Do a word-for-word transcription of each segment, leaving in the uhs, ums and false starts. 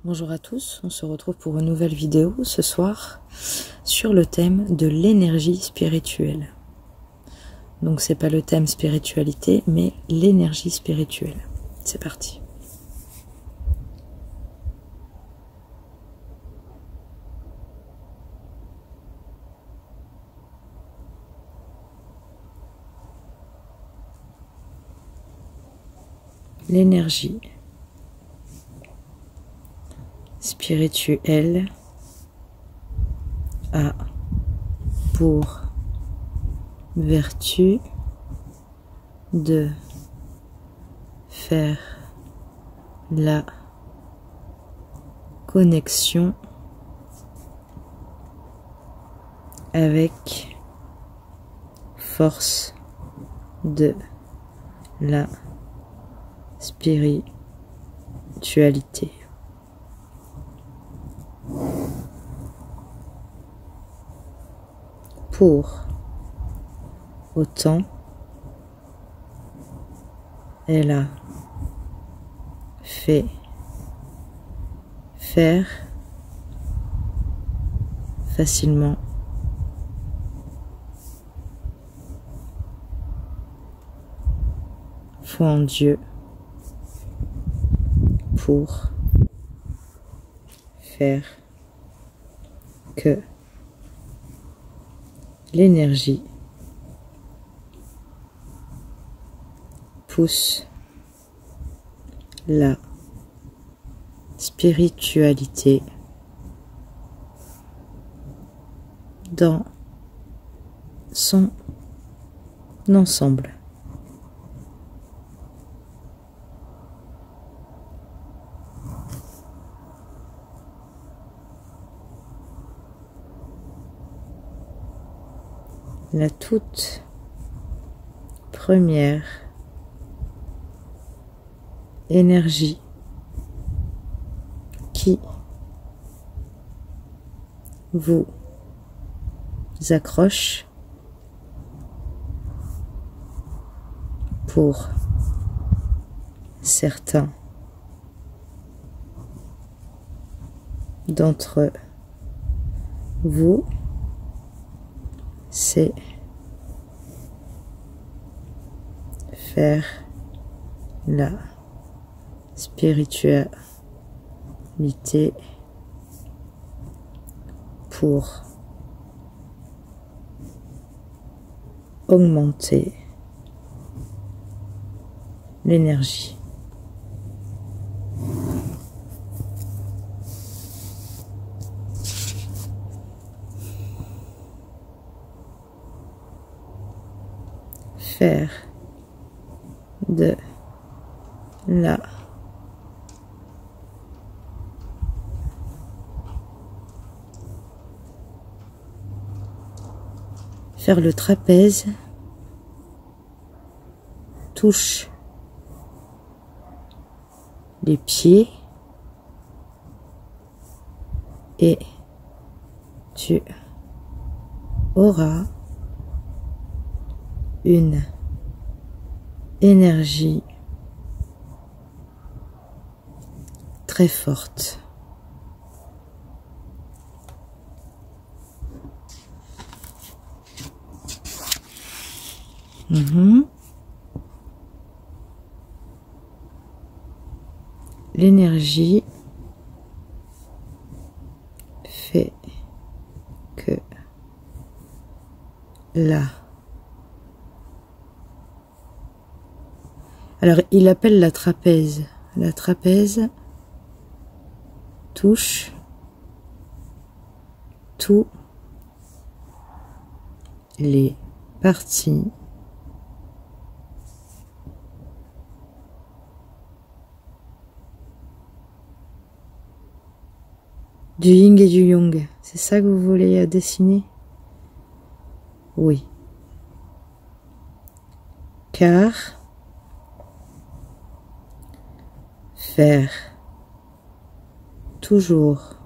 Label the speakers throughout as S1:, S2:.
S1: Bonjour à tous, on se retrouve pour une nouvelle vidéo ce soir sur le thème de l'énergie spirituelle. Donc c'est pas le thème spiritualité, mais l'énergie spirituelle. C'est parti. L'énergie spirituelle a pour vertu de faire la connexion avec force de la spiritualité. Pour autant, elle a fait faire facilement foi en Dieu pour faire que l'énergie pousse la spiritualité dans son ensemble. La toute première énergie qui vous accroche pour certains d'entre vous, c'est faire la spiritualité pour augmenter l'énergie. Faire de la faire le trapèze touche les pieds et tu auras une énergie très forte. Mmh. L'énergie fait que là. Alors, il appelle la trapèze. La trapèze touche tous les parties du yin et du yang. C'est ça que vous voulez dessiner? Oui. Car faire toujours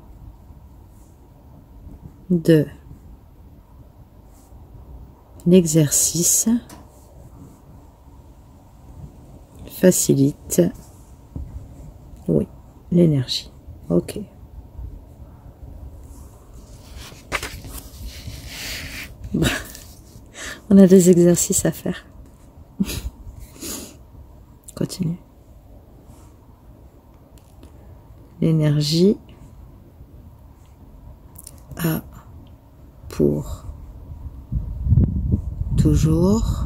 S1: de l'exercice facilite, oui, l'énergie. Ok. On a des exercices à faire. Continue. L'énergie a pour toujours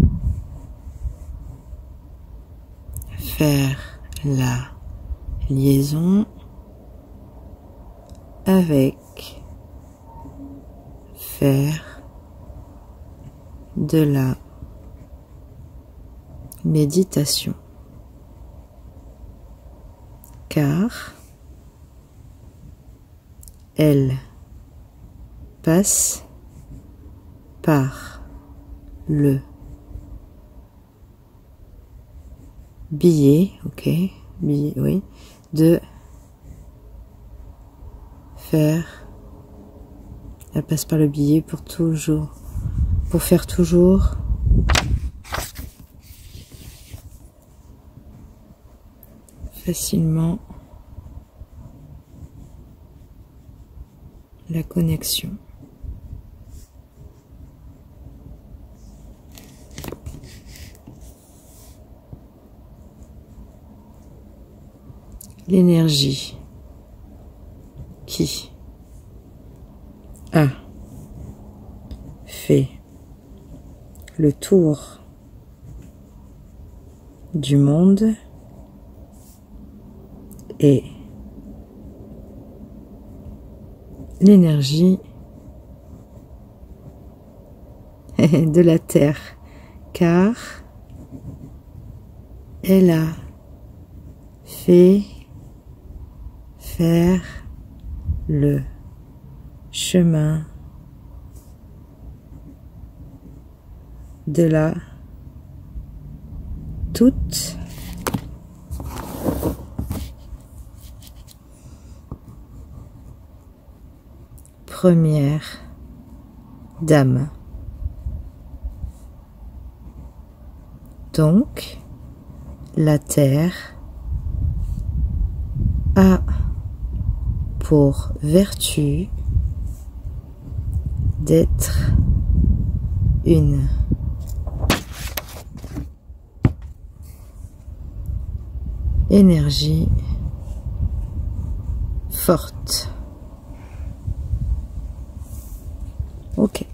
S1: faire la liaison avec faire de la méditation, car elle passe par le billet, ok, billet, oui, de faire, elle passe par le billet pour toujours, pour faire toujours facilement la connexion. L'énergie qui a fait le tour du monde et l'énergie de la Terre, car elle a fait faire le chemin de la toute première dame. Donc, la Terre a pour vertu d'être une énergie forte. Ok.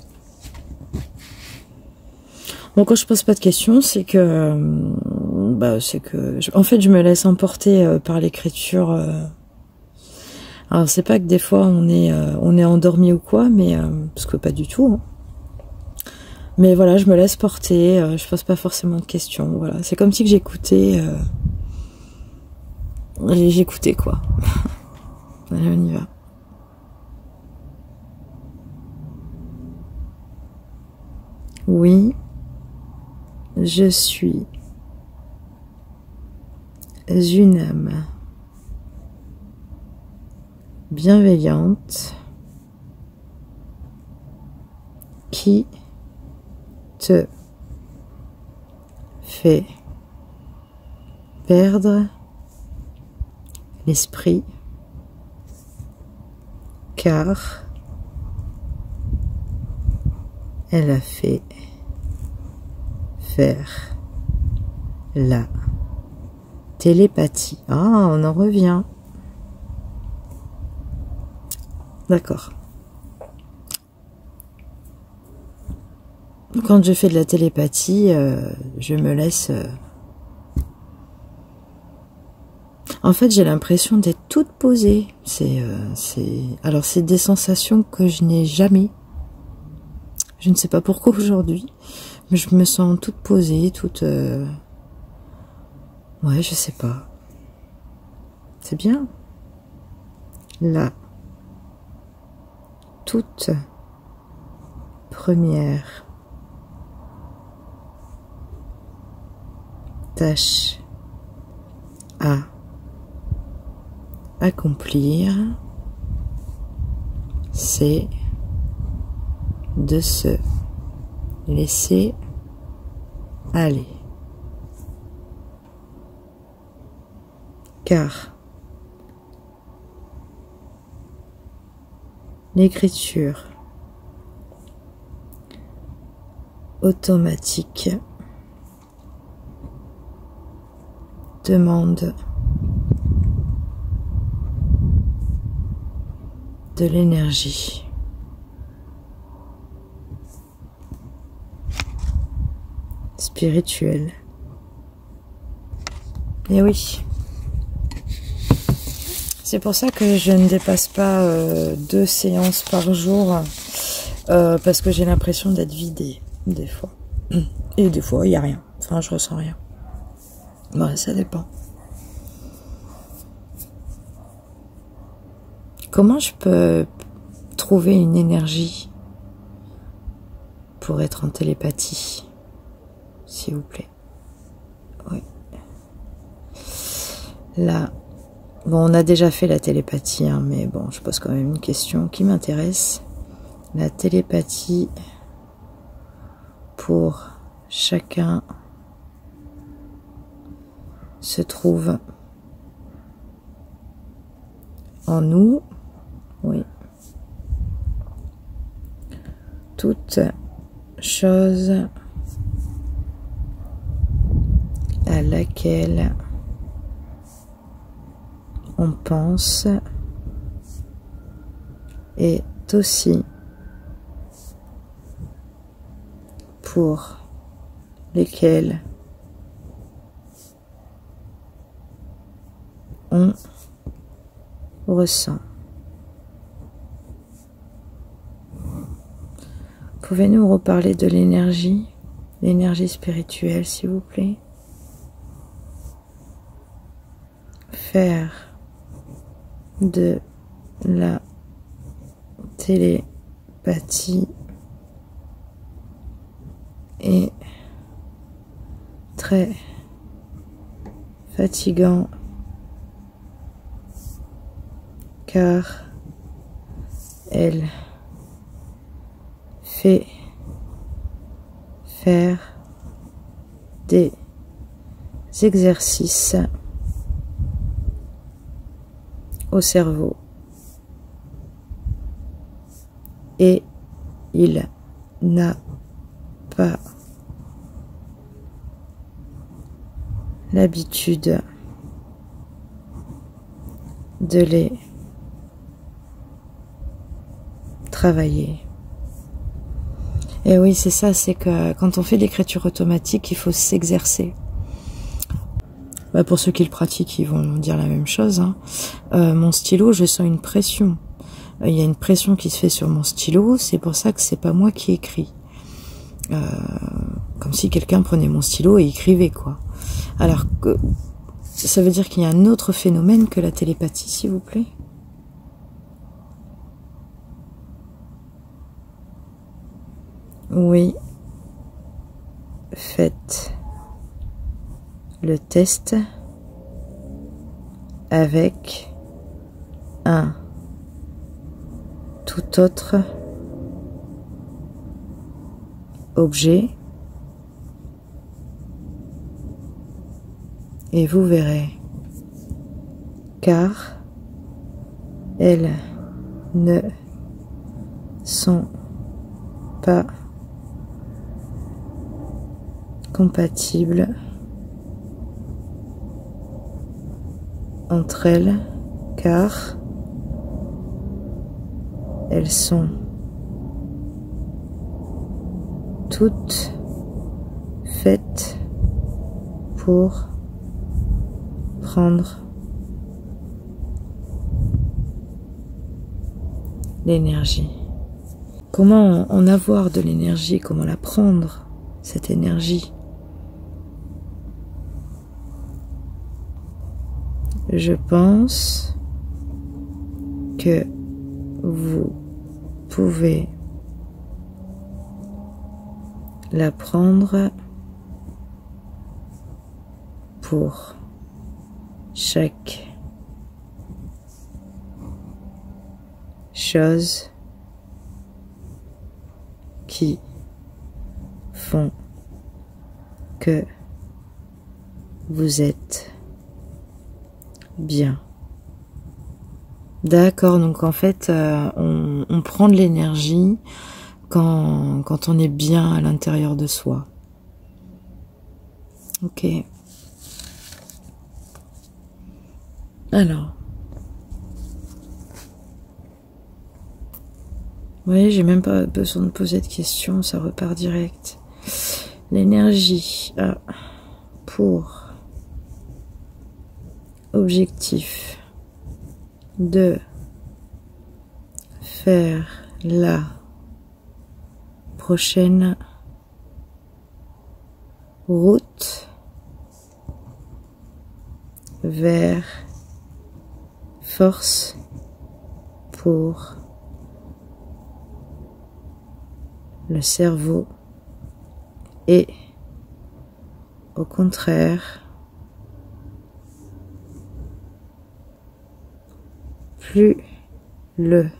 S1: Bon, quand je pose pas de questions, c'est que, bah, c'est que, en fait, je me laisse emporter euh, par l'écriture. Euh, alors, c'est pas que des fois on est, euh, on est endormi ou quoi, mais euh, parce que pas du tout. Hein. Mais voilà, je me laisse porter. Euh, je pose pas forcément de questions. Voilà, c'est comme si que j'écoutais, euh, j'écoutais quoi. Allez, on y va. Oui. Je suis une âme bienveillante qui te fait perdre l'esprit, car elle a fait faire la télépathie. Ah, on en revient. D'accord. Quand je fais de la télépathie, euh, je me laisse... Euh... En fait, j'ai l'impression d'être toute posée. C'est, euh, c'est... Alors, c'est des sensations que je n'ai jamais. Je ne sais pas pourquoi aujourd'hui. Mais je me sens toute posée, toute... Euh... Ouais, je sais pas. C'est bien. La toute première tâche à accomplir, c'est de se laisser aller. Car l'écriture automatique demande de l'énergie. Spirituelle. Et oui. C'est pour ça que je ne dépasse pas euh, deux séances par jour, euh, parce que j'ai l'impression d'être vidée, des fois. Et des fois, il n'y a rien. Enfin, je ressens rien. Bon, ça dépend. Comment je peux trouver une énergie pour être en télépathie, s'il vous plaît? Oui. Là, bon, on a déjà fait la télépathie, hein, mais bon, je pose quand même une question qui m'intéresse. La télépathie pour chacun se trouve en nous, oui. Toute chose à laquelle on pense est aussi pour lesquels on ressent. Pouvez-nous reparler de l'énergie, l'énergie spirituelle, s'il vous plaît? Faire de la télépathie est très fatigant car elle fait faire des exercices au cerveau et il n'a pas l'habitude de les travailler. Et oui, c'est ça, c'est que quand on fait l'écriture automatique, il faut s'exercer. Bah pour ceux qui le pratiquent, ils vont dire la même chose, hein. Euh, mon stylo, je sens une pression. Il y a une pression qui se fait sur mon stylo, c'est pour ça que c'est pas moi qui écris. Euh, comme si quelqu'un prenait mon stylo et écrivait, quoi. Alors que ça veut dire qu'il y a un autre phénomène que la télépathie, s'il vous plaît. Oui. Faites le test avec un tout autre objet et vous verrez, car elles ne sont pas compatibles entre elles, car elles sont toutes faites pour prendre l'énergie. Comment en avoir de l'énergie? Comment la prendre, cette énergie? Je pense que vous pouvez la prendre pour chaque chose qui font que vous êtes bien. D'accord, donc en fait, euh, on, on prend de l'énergie quand, quand on est bien à l'intérieur de soi. Ok. Alors. Vous voyez, j'ai même pas besoin de poser de questions, ça repart direct. L'énergie a pour objectif de faire la prochaine route vers force pour le cerveau et au contraire plus le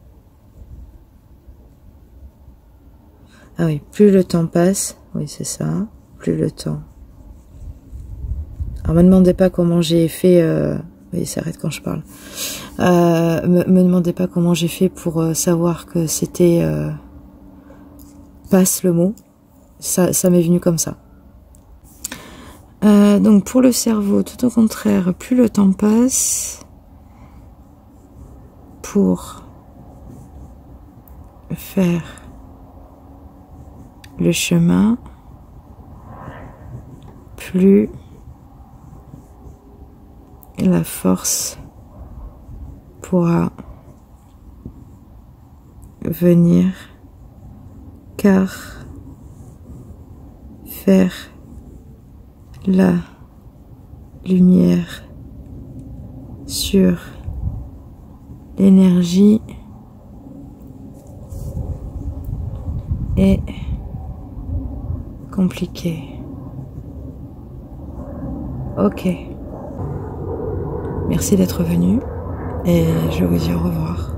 S1: ah oui plus le temps passe, oui c'est ça, plus le temps. Alors me demandez pas comment j'ai fait euh, oui ça arrête quand je parle euh, me, me demandez pas comment j'ai fait pour euh, savoir que c'était euh, passe le mot, ça, ça m'est venu comme ça. Euh, donc pour le cerveau, tout au contraire, plus le temps passe, pour faire le chemin, plus la force pourra venir, car faire la lumière sur l'énergie est compliqué. Ok. Merci d'être venu et je vous dis au revoir.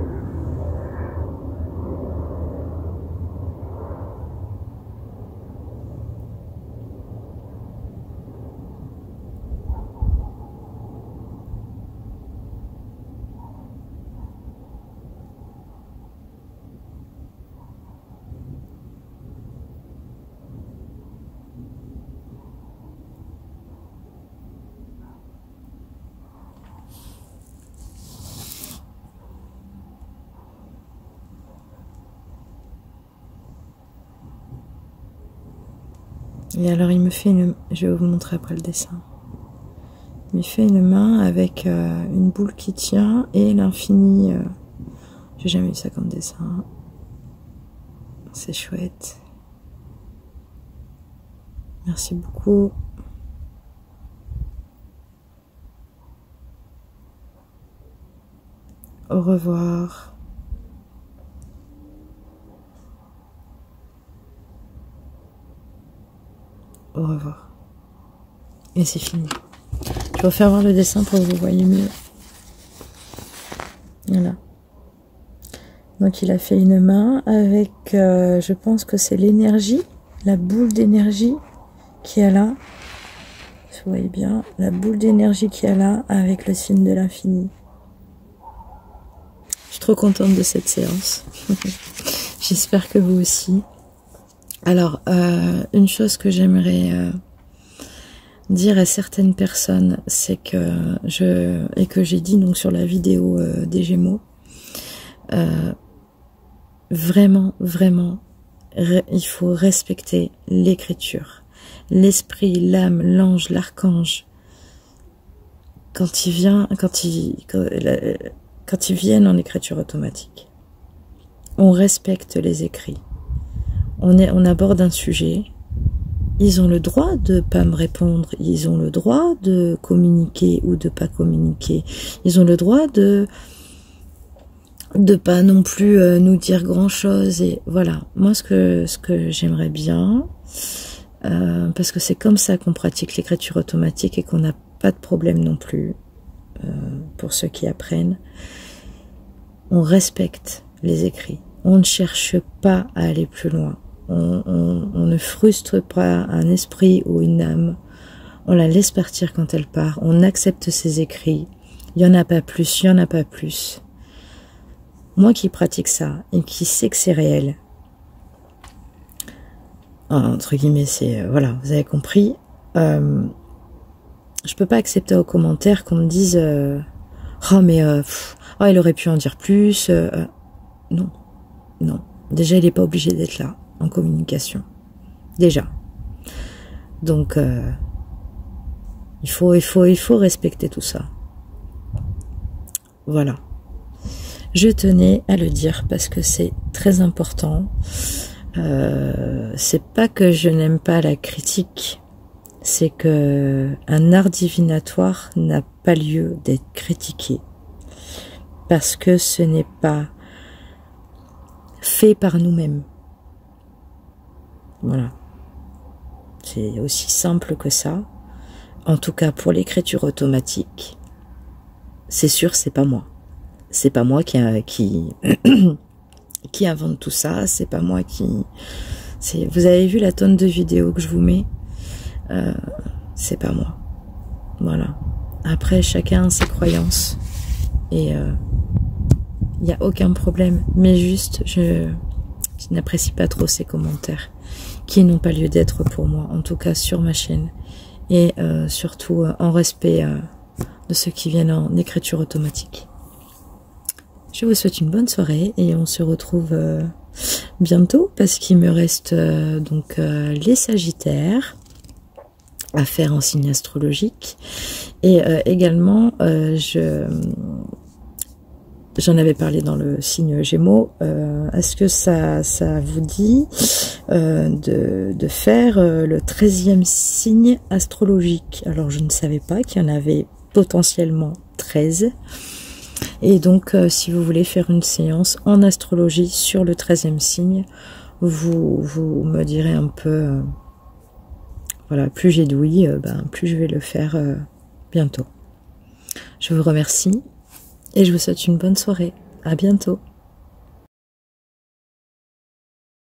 S1: Et alors il me fait une... Je vais vous montrer après le dessin. Il me fait une main avec euh, une boule qui tient et l'infini. Euh... J'ai jamais vu ça comme dessin. C'est chouette. Merci beaucoup. Au revoir. Au revoir. Et c'est fini. Je vais vous faire voir le dessin pour que vous voyez mieux. Voilà. Donc il a fait une main avec, euh, je pense que c'est l'énergie, la boule d'énergie qui est là. Vous voyez bien, la boule d'énergie qui est là avec le signe de l'infini. Je suis trop contente de cette séance. J'espère que vous aussi. Alors, euh, une chose que j'aimerais euh, dire à certaines personnes, c'est que je et que j'ai dit donc sur la vidéo euh, des Gémeaux, euh, vraiment, vraiment, il faut respecter l'écriture, l'esprit, l'âme, l'ange, l'archange. Quand il vient, quand il, quand, quand ils viennent en écriture automatique, on respecte les écrits. On, est, on aborde un sujet, ils ont le droit de pas me répondre, ils ont le droit de communiquer ou de pas communiquer, ils ont le droit de de pas non plus euh, nous dire grand chose. Et voilà, moi ce que ce que j'aimerais bien, euh, parce que c'est comme ça qu'on pratique l'écriture automatique et qu'on n'a pas de problème non plus, euh, pour ceux qui apprennent, on respecte les écrits, on ne cherche pas à aller plus loin. On, on, on ne frustre pas un esprit ou une âme, on la laisse partir quand elle part, on accepte ses écrits, Il n'y en a pas plus, il n'y en a pas plus. Moi qui pratique ça et qui sais que c'est réel, entre guillemets, c'est, euh, voilà, vous avez compris, euh, je peux pas accepter aux commentaires qu'on me dise euh, oh mais euh, pff, oh, il aurait pu en dire plus, euh, euh, non, non, déjà il n'est pas obligé d'être là en communication, déjà, donc euh, il faut, il faut, il faut respecter tout ça, voilà. Je tenais à le dire parce que c'est très important. Euh, c'est pas que je n'aime pas la critique, c'est que un art divinatoire n'a pas lieu d'être critiqué parce que ce n'est pas fait par nous-mêmes. Voilà. C'est aussi simple que ça. En tout cas pour l'écriture automatique, c'est sûr, c'est pas moi. C'est pas moi qui qui qui invente tout ça, c'est pas moi qui... Vous avez vu la tonne de vidéos que je vous mets, euh, c'est pas moi. Voilà. Après, chacun a ses croyances. Et il euh, n'y a aucun problème. Mais juste, je, je n'apprécie pas trop ces commentaires qui n'ont pas lieu d'être pour moi, en tout cas sur ma chaîne. Et euh, surtout euh, en respect euh, de ceux qui viennent en écriture automatique. Je vous souhaite une bonne soirée et on se retrouve euh, bientôt parce qu'il me reste euh, donc euh, les Sagittaires à faire en signe astrologique et euh, également euh, je j'en avais parlé dans le signe Gémeaux. Euh, est-ce que ça ça vous dit euh, de, de faire euh, le treizième signe astrologique? Alors je ne savais pas qu'il y en avait potentiellement treize. Et donc, euh, si vous voulez faire une séance en astrologie sur le treizième signe, vous, vous me direz un peu, euh, voilà, plus j'ai d'ouïe, euh, ben, plus je vais le faire euh, bientôt. Je vous remercie et je vous souhaite une bonne soirée. À bientôt.